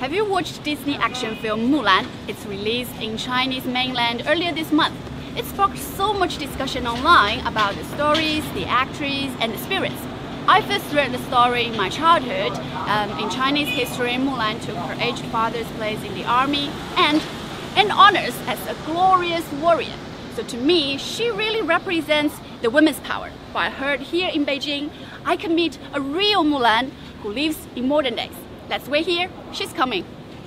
Have you watched Disney action film Mulan? It's released in Chinese mainland earlier this month. It sparked so much discussion online about the stories, the actors, and the spirits. I first read the story in my childhood. In Chinese history, Mulan took her aged father's place in the army and honors as a glorious warrior. So to me, she really represents the women's power. But I heard here in Beijing, I can meet a real Mulan who lives in modern days. Let's wait here. She's coming.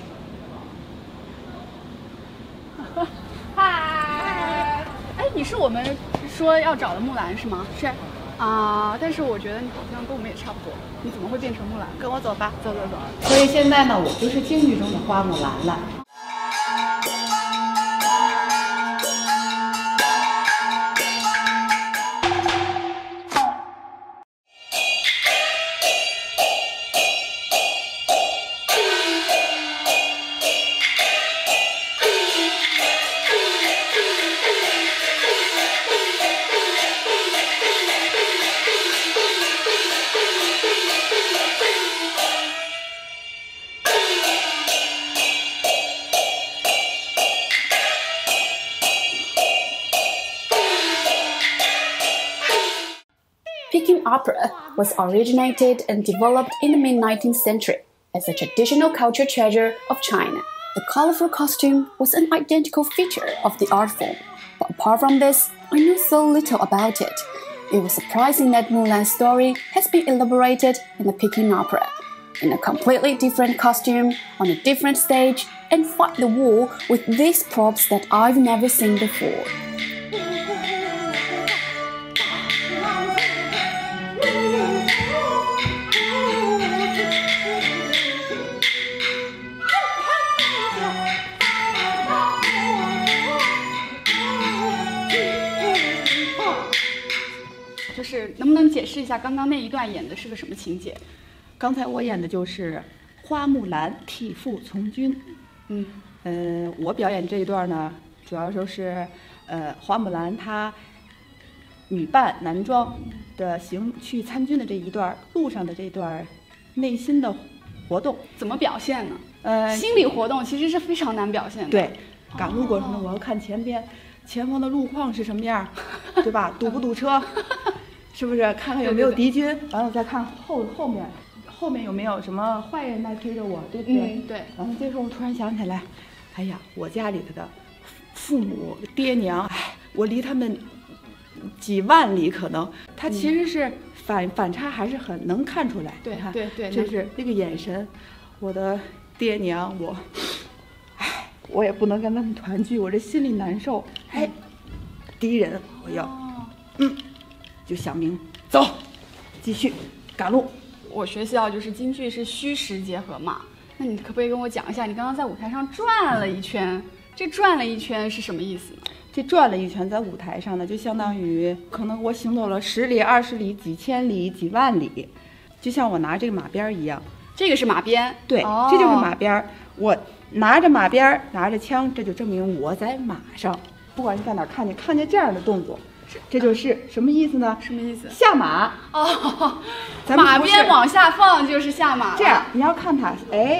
Hi. 哎，你是我们说要找的木兰是吗？是。啊，但是我觉得你好像跟我们也差不多。你怎么会变成木兰？跟我走吧，走走走。 所以现在呢，我就是京剧中的花木兰了。 Peking opera was originated and developed in the mid-19th century as a traditional culture treasure of China. The colorful costume was an identical feature of the art form, but apart from this, I knew so little about it. It was surprising that Mulan's story has been elaborated in the Peking opera, in a completely different costume, on a different stage, and fight the war with these props that I've never seen before. 就是能不能解释一下刚刚那一段演的是个什么情节？ 刚才我演的就是花木兰替父从军。我表演这一段呢，主要就是花木兰她女扮男装的去参军的这一段路上的这段内心的活动， 怎么表现呢？心理活动其实是非常难表现的。 对，赶路过程中我要看前方的路况是什么样，对吧？堵不堵车？是不是看看有没有敌军？完了再看后面有没有什么坏人在追着我，对不对？ 对。 然后这时候我突然想起来，哎呀，我家里的父母爹娘，我离他们几万里，可能他其实是反差还是很能看出来。 对， 这是那个眼神，我的爹娘，我也不能跟他们团聚，我这心里难受。敌人，我要，就想明走，继续赶路。 我学校就是京剧是虚实结合嘛，那你可不可以跟我讲一下，你刚刚在舞台上转了一圈，这转了一圈是什么意思呢？ 这转了一圈在舞台上呢，就相当于可能我行走了10里、20里、几千里、几万里，就像我拿这个马鞭一样。 这个是马鞭， 对，这就是马鞭。我拿着马鞭，拿着枪，这就证明我在马上。不管你在哪看见这样的动作，这就是什么意思呢？ 什么意思？ 下马哦，马鞭往下放就是下马了。 这样你要看它，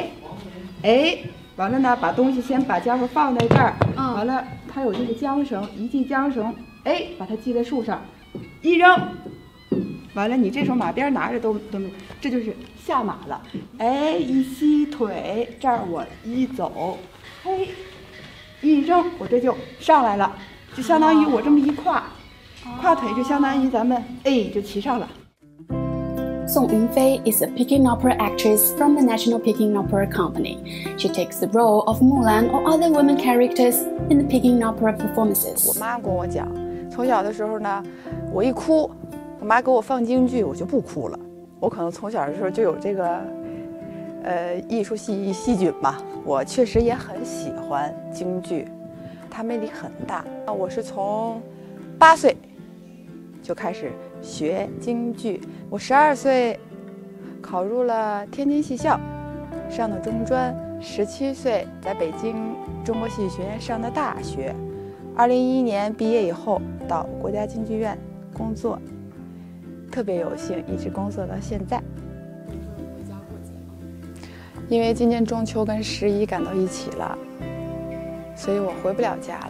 完了呢，把东西先把家伙放在这儿，完了它有这个缰绳，一系缰绳，把它系在树上，一扔，完了你这手马鞭拿着都没，这就是下马了。一吸腿，这儿我一走，一扔，我这就上来了，就相当于我这么一跨腿，就相当于咱们就骑上了。 Song Yunfei is a Peking opera actress from the National Peking Opera Company. She takes the role of Mulan or other women characters in the Peking opera performances. 我妈跟我讲，从小的时候呢，我一哭，我妈给我放京剧，我就不哭了。我可能从小的时候就有这个艺术细菌吧。我确实也很喜欢京剧，它魅力很大。我是从8岁就开始学京剧，我12岁考入了天津戏校，上的中专，17岁在北京中国戏剧学院上的大学，2011年毕业以后到国家京剧院工作，特别有幸一直工作到现在。 因为今年中秋跟11赶到一起了，所以我回不了家了。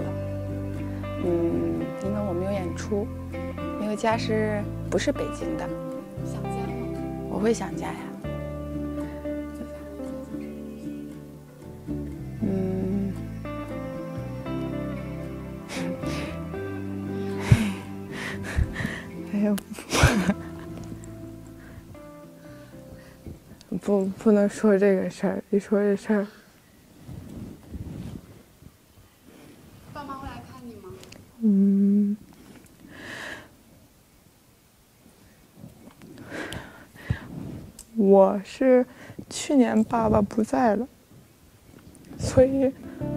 因为我没有演出，因为家不是北京的。 想家吗？ 我会想家呀。哎呦，不能说这个事儿，一说这事儿， 爸妈会来看你吗？ 我是去年爸爸不在了，所以。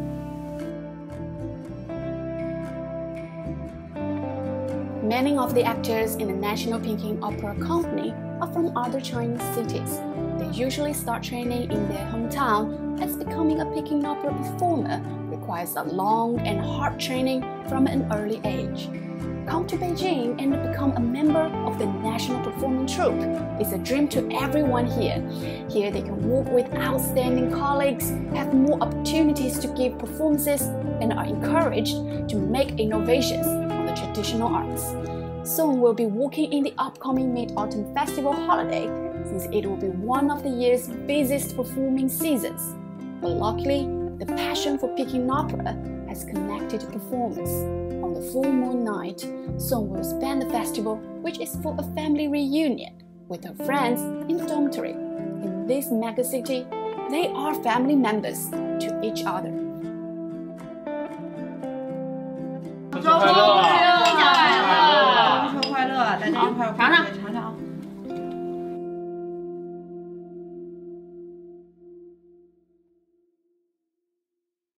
Many of the actors in the National Peking Opera Company are from other Chinese cities. They usually start training in their hometown, as becoming a Peking opera performer requires a long and hard training from an early age. Come to Beijing and become a member of the National Performing Troupe. It's a dream to everyone here. Here they can work with outstanding colleagues, have more opportunities to give performances, and are encouraged to make innovations on the traditional arts. Soon we'll be working in the upcoming Mid-Autumn Festival holiday, since it will be one of the year's busiest performing seasons. But luckily, the passion for Peking opera has connected performers. On the full moon night, Song will spend the festival, which is for a family reunion, with her friends in the dormitory. In this megacity, they are family members to each other. 中秋快乐！